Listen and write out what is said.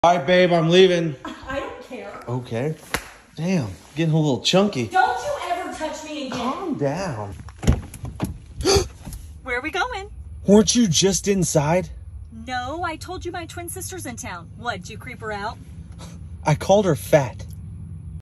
All right, babe, I'm leaving. I don't care. Okay. Damn, getting a little chunky. Don't you ever touch me again. Calm down. Where are we going? Weren't you just inside? No, I told you my twin sister's in town. What, did you creep her out? I called her fat.